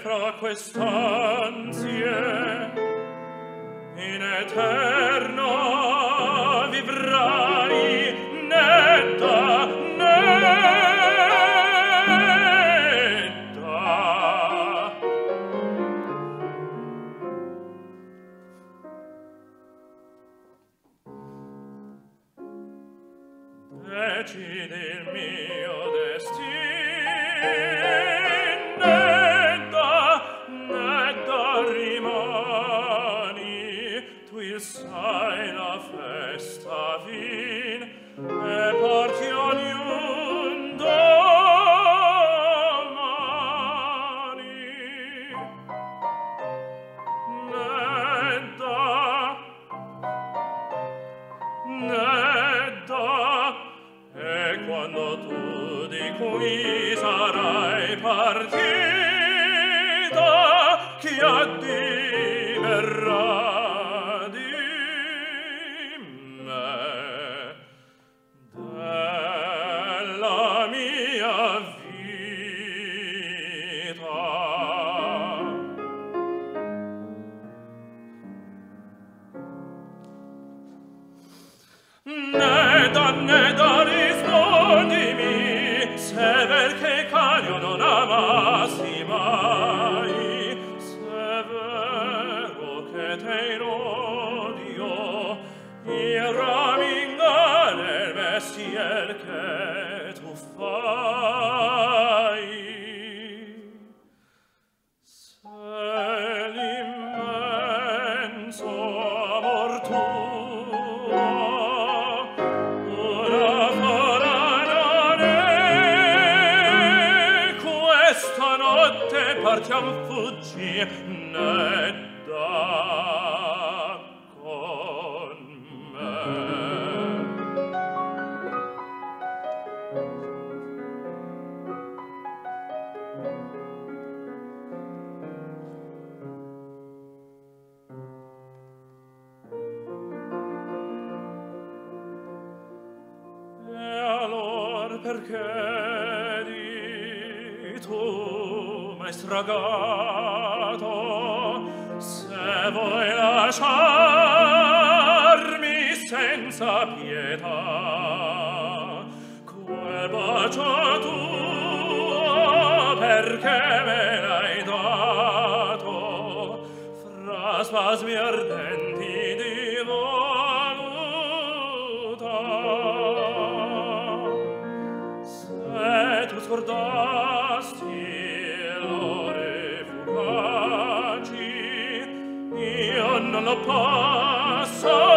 fra quest'ansie in eterno vivrai netta, netta. Decidi il mio destino, netta rimani, tu il sai la festa fin e porti ognun domani. Netta, netta, e quando tu di qui sarai partita, chi addiverrà di me, della mia vita? Neda, rispondimi, se ver che Canio non amassi mai, se vero che te in odio iraminga nel mestier che tu fai. Se l'immenso amor tuo una forana ne questa notte partiam fuggi netta con me. Perché di tu m'hai stragato, se vuoi lasciarmi senza pietà, quel bacio tuo perché me l'hai dato, fra spasmi ardenti di scordasti l'ore fugaci, io non lo posso